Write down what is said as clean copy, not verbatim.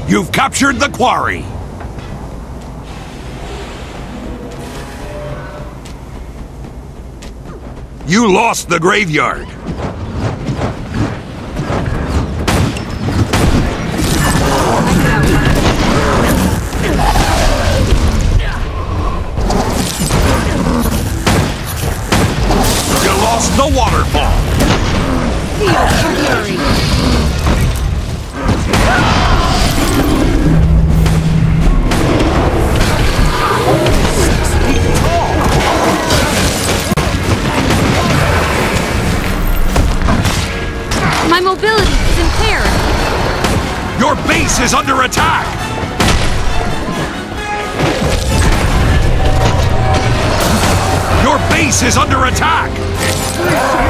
You've captured the quarry. You lost the graveyard. You lost the waterfall. Feel fury. My mobility is impaired. Your base is under attack. Your base is under attack.